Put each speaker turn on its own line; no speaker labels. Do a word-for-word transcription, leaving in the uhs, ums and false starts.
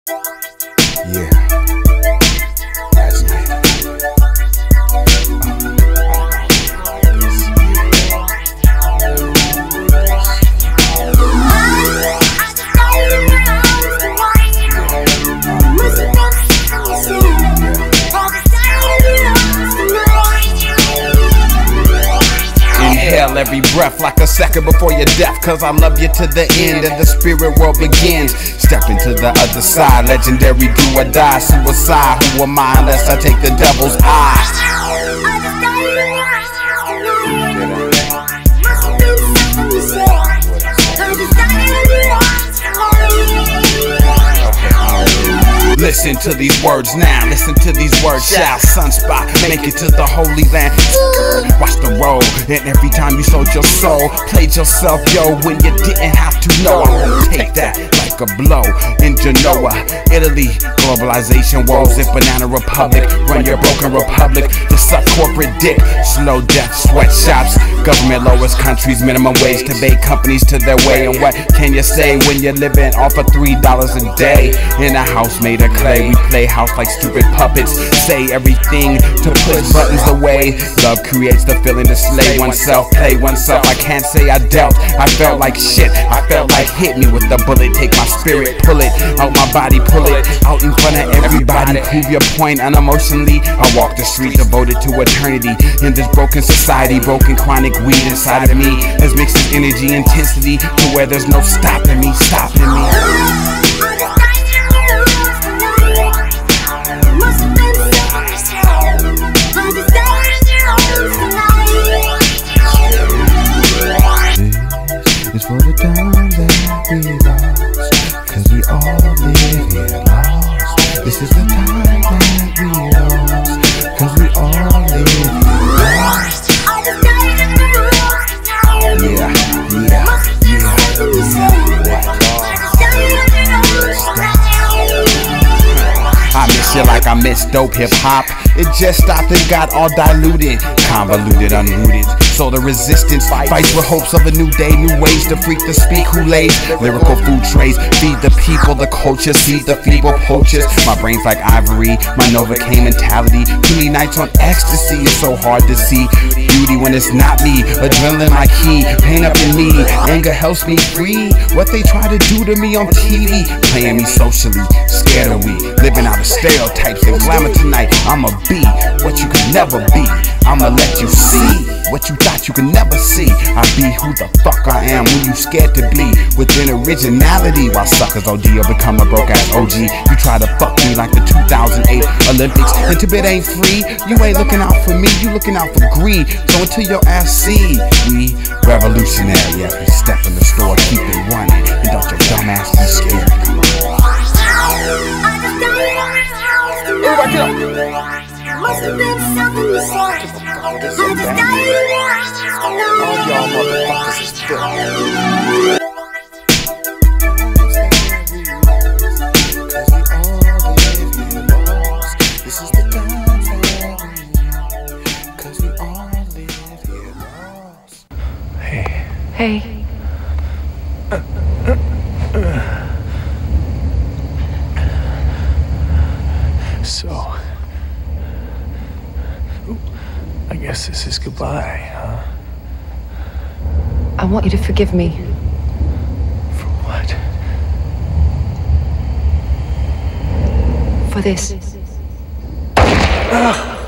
Yeah. Last night.
Inhale every breath like a second before your death, cause I love you to the end and the spirit world begins. Step into the other side, legendary do or die. Suicide, who am I unless I take the devil's eye? Listen to these words now, listen to these words. Shall Sunspot make it to the Holy Land? Watch the road, and every time you sold your soul, played yourself, yo, when you didn't have to know. I won't take that like a blow. In Genoa, Italy, globalization woes. If Banana Republic, run your broken republic. To suck corporate dick, slow death, sweatshops. Government lowers countries, minimum wage to bait companies to their way. And what can you say when you're living off of three dollars a day? In a house made of clay, we play house like stupid puppets. Say everything to push buttons away. Love creates the feeling to slay oneself, play oneself. I can't say I dealt, I felt like shit. I felt like hit me with the bullet. Take my spirit, pull it out my body, pull it out in front of everybody. Prove your point unemotionally. I walk the street devoted to eternity. In this broken society, broken chronic weed inside of me has mixed this energy intensity to where there's no stopping me, stopping me.
It's for the time that we lost, cause we all live here lost. This is the time that we lost, cause we all live here lost. Yeah, yeah, yeah, yeah. I miss you like I miss dope hip hop. It just stopped and got all diluted, convoluted, unrooted. So the resistance fights with hopes of a new day, new ways to freak the speak who lays lyrical food trays. Feed the people, the culture, seed the feeble poachers. My brain's like ivory, my Novocaine mentality. Too many nights on ecstasy, it's so hard to see beauty when it's not me. Adrenaline my key, pain up in me. Anger helps me free what they try to do to me on T V. Playing me socially, scared of we. Living out of stereotypes and glamour tonight. I'ma be what you could never be. I'ma let you see what you thought you could never see. I be who the fuck I am when you scared to be. Within originality, while suckers O D or become a broke ass O G. You try to fuck me like the two thousand eight Olympics. And Tibet ain't free. You ain't looking out for me, you looking out for greed. So until your ass see, we revolutionary as we step in the store, keep it running. And don't your dumb ass be scared.
Everybody get up.
Must have been something you saw. I just died.
All y'all motherfuckers is filthy.
This is the time that we cause we all live here lost.
Hey.
Hey.
So, ooh, I guess this is goodbye, huh?
I want you to forgive me.
For what?
For this.
Ah!